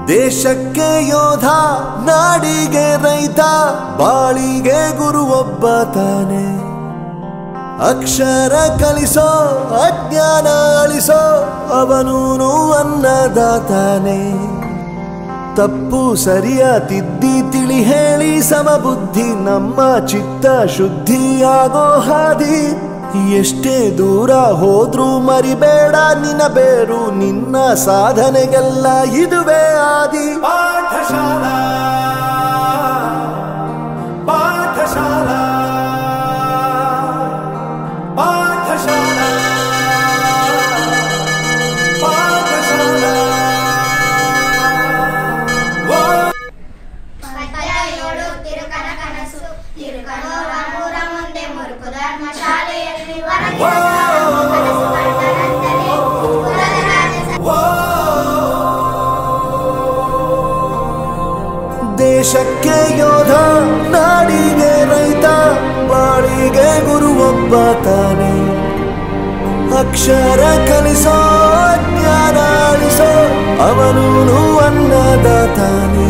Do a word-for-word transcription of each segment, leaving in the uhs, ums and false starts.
ದೇಶಕ್ಕೆ ಯೋಧ ನಾಡಿಗೆ ರೈತ ಬಾಳಿಗೆ ಗುರು ಒಬ್ಬ ತಾನೆ ಅಕ್ಷರ ಕಲಿಸೋ ಅಜ್ಞಾನ ಅಳಿಸೋ ಅವನೂನು ಅನ್ನದಾತಾನೆ ತಪ್ಪು ಸರಿಯ ತಿದ್ದಿ ತಿಳಿ ಹೇಳಿ ಸಮಬುದ್ಧಿ ನಮ್ಮ ಚಿತ್ತ ಶುದ್ಧಿಯಾಗೋ ಹಾದಿ ಎಷ್ಟೇ ದೂರ ಹೋದ್ರೂ ಮರಿಬೇಡ ನಿನ್ನ ಬೇರು ನಿನ್ನ ಸಾಧನೆಗೆಲ್ಲ ಇದುವೇ ಆದಿ ಪಾಠಶಾಲಾ ಪಾಠಶಾಲಾ ಪಾಠಶಾಲಾ ಪಾಠಶಾಲಾ ಪದ್ಯಯೋಳು ತಿರುಕನ ಕನಸು ತಿರುಕನೋ ರಾಮೂರ ಮುಂದೆ ಮುರುಕು ಧರ್ಮ ಶಾಲೆಯಲ್ಲಿ ದೇಶಕ್ಕೆ ಯೋಧ ನಾಡಿಗೆ ರೈತ ಬಾಳಿಗೆ ಗುರು ಒಬ್ಬ ತಾನೆ ಅಕ್ಷರ ಕಲಿಸೋ ಜ್ಞಾನ ಅಳಿಸೋ ಅವನೂನು ಅನ್ನದಾತಾನೆ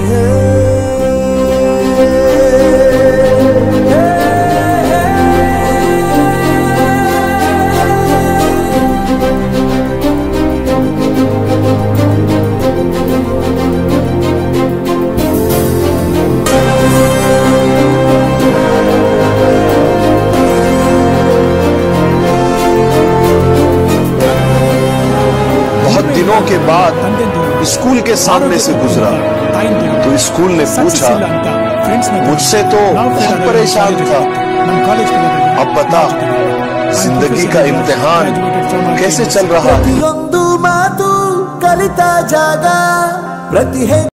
दिनों के बाद स्कूल के सामने से गुजरा तो स्कूल ने पूछा मुझसे तो बहुत परेशान था अब बता जिंदगी का इम्तिहान कैसे चल रहा है। प्रतियೊಂದು ಮಾತು ಕಲಿತ ಜಾಗ ಪ್ರತಿ